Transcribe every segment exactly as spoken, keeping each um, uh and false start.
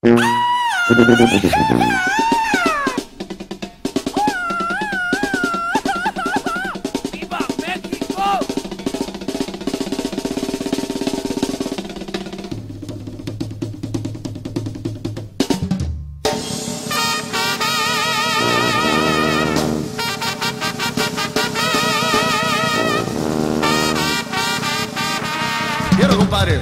¡Viva México! Quiero, compadre.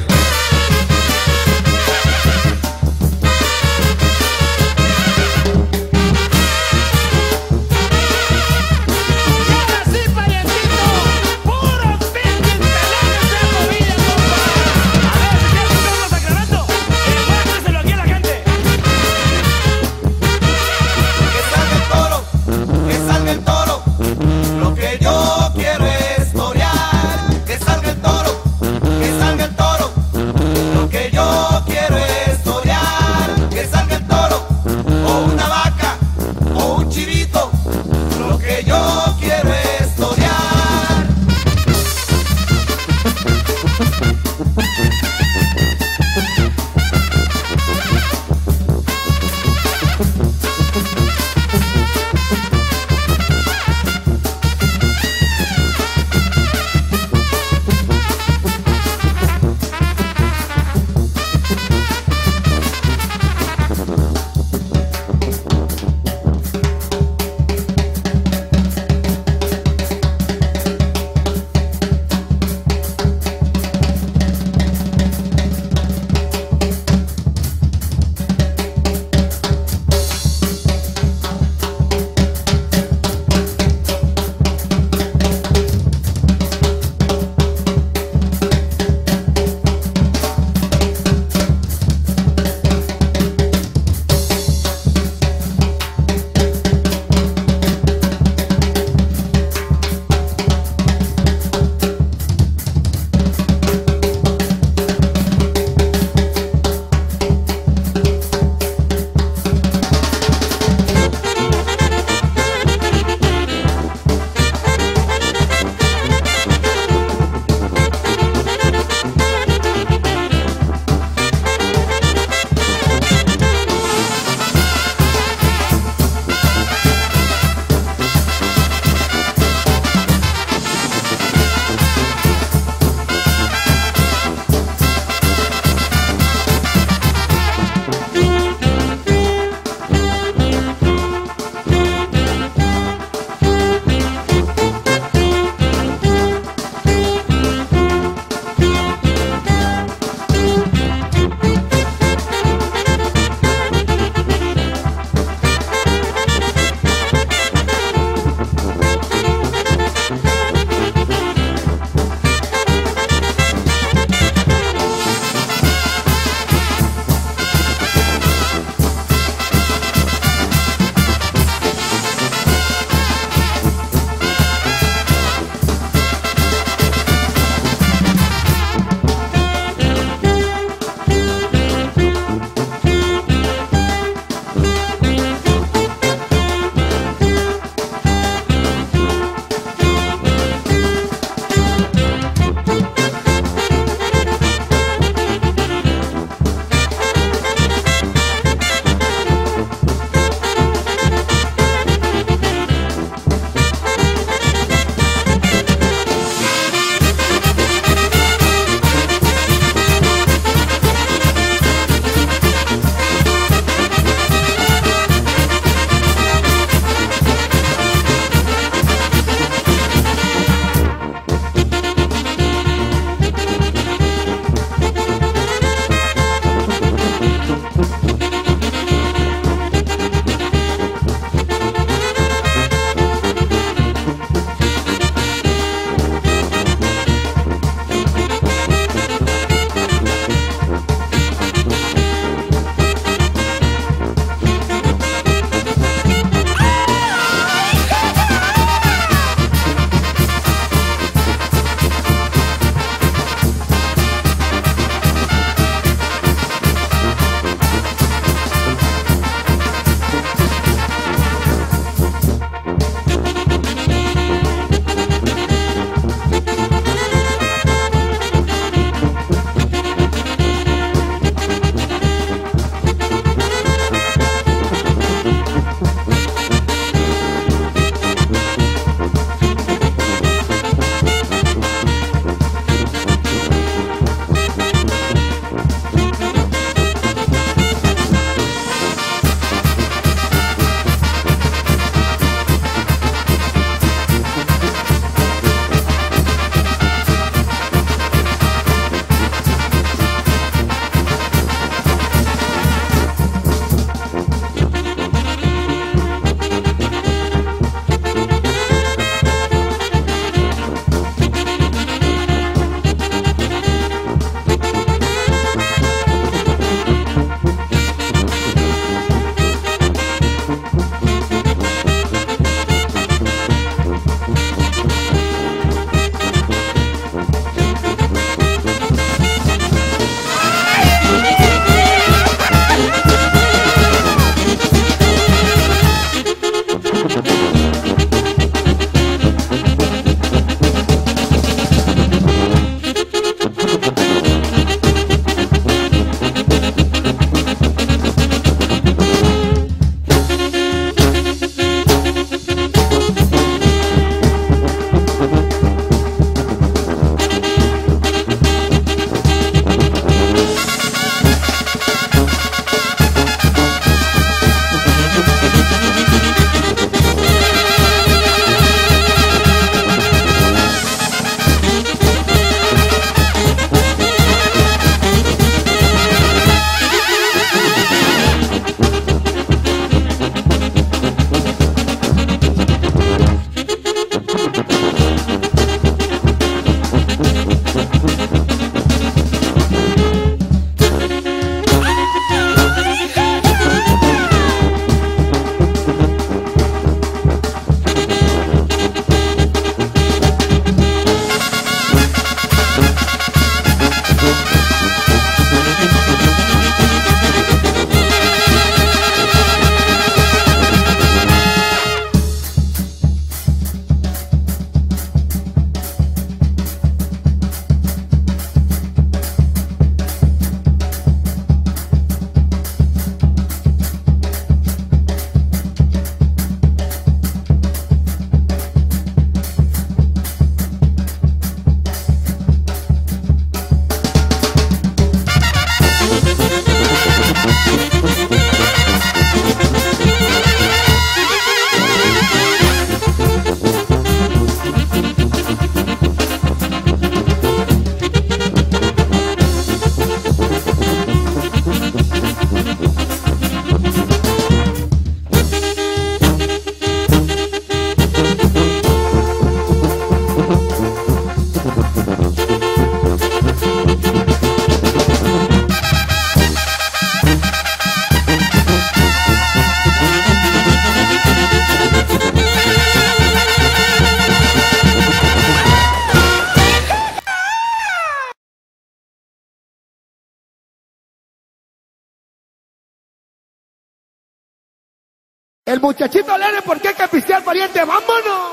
El muchachito alegre, ¿por qué hay que pistear, pariente? ¡Vámonos!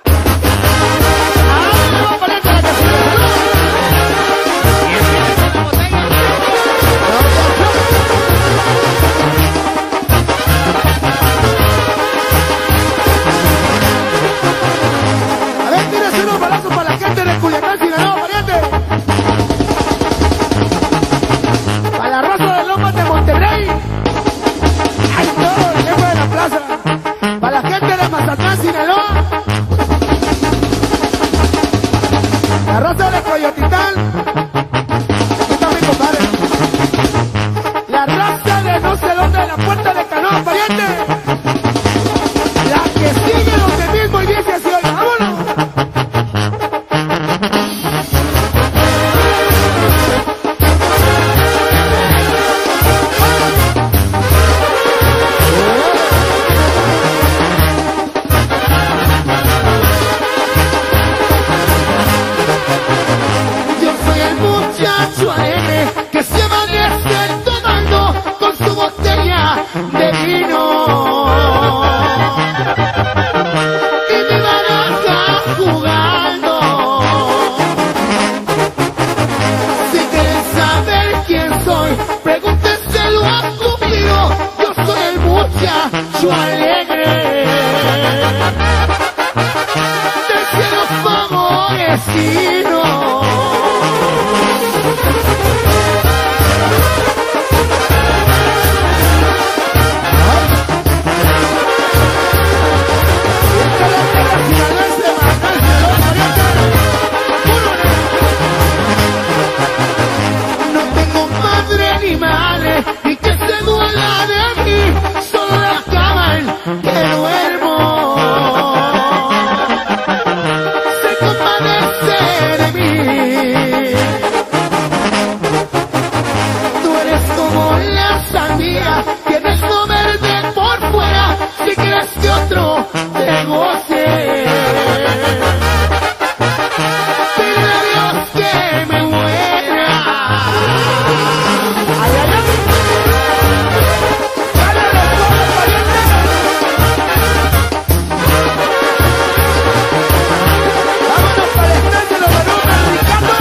¡Ah, pariente, la que se le saluda! A ver, tírese unos balazos para la gente de Culiacán, Sinaloa, pariente. Para la raza de Lomas de Monterrey. ¡Ay, todo! ¡El jefe de la plaza! Para la gente de Mazatlán, Sinaloa. La raza de Coyotitán. Aquí también, compadre. La raza de no sé dónde, de la Puerta de Canoa, pariente. La que sigue donde mismo y dice así, oiga, vámonos. Yo soy el muchacho alegre que se amanece tomando con su botella de vino y mi baraja jugando. Si quieren saber quién soy, pregúntenselo a Cupido. Yo soy el muchacho alegre del cielo favorecido. No tengo madre ni madre y que se duela de mí, solo la cama en que duermo se compadece de mí. Tú eres como la sandía, tienes lo verde por fuera, si quieres que otro te goce. Pide a Dios que me muera. Ay, ay, ay. Dale de todo, pariente. Vámonos para el estadio de los Venudos, Ricardo.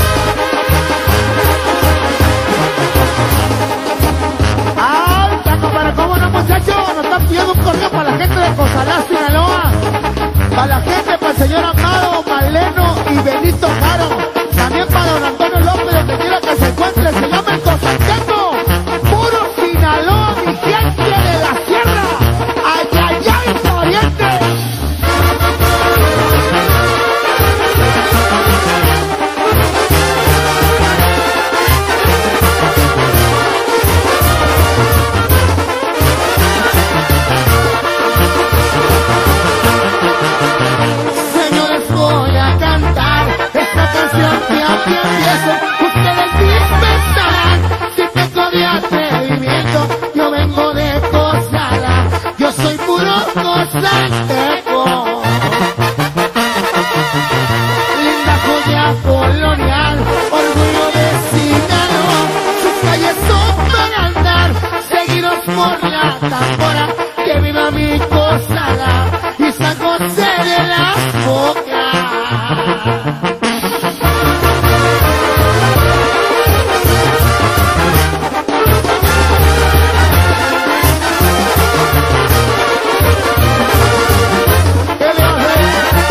Ay, ya, compadre, ¿cómo no, muchachos? Nos están pidiendo un correo para la gente de Cozalá, Sinaloa. Para la gente, para el señor Amado, Maleno y Benito Caro. También para don Antonio López, donde quiera que se encuentre. Se llama el Cozaqueco. Puro Sinaloa, mi gente de la sierra. Ay, ay, ay, pariente. Señores, voy a cantar esta canción que aquí empiezo. Ustedes dispensarán si tengo de atrevimiento. Yo vengo de Cozalá, yo soy puro cozateco. Linda joya colonial, orgullo de Sinaloa. Sus calles son para andar, seguidos por la tambora. Que viva mi Cozalá y San José de las Bocas. ¿Qué le hace?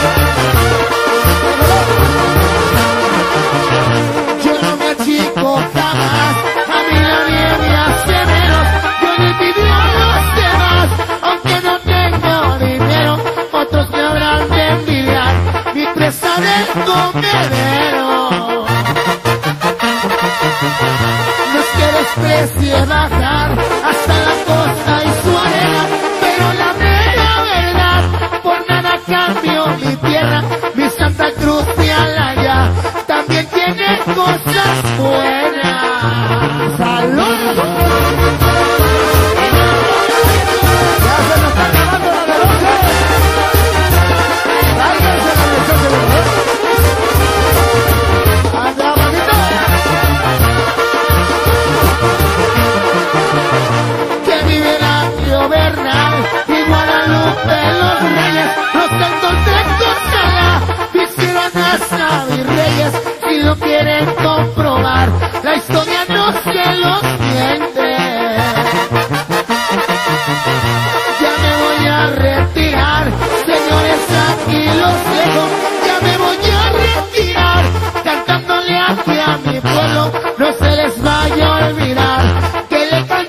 Yo no me achico jamás, a mí nadie me hace menos. Yo le pido a los demás, aunque no tengo dinero, otros me habrán de envidiar mi presa del comedero. No es que desprecie bajar hasta la costa y su arena, pero la mera verdad, por nada cambio mi tierra. Mi Santa Cruz y Alaya también tiene cosas buenas. ¡Salud! Ya se nos está acabando la de doce. Tráiganse la lección de verdad.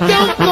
de un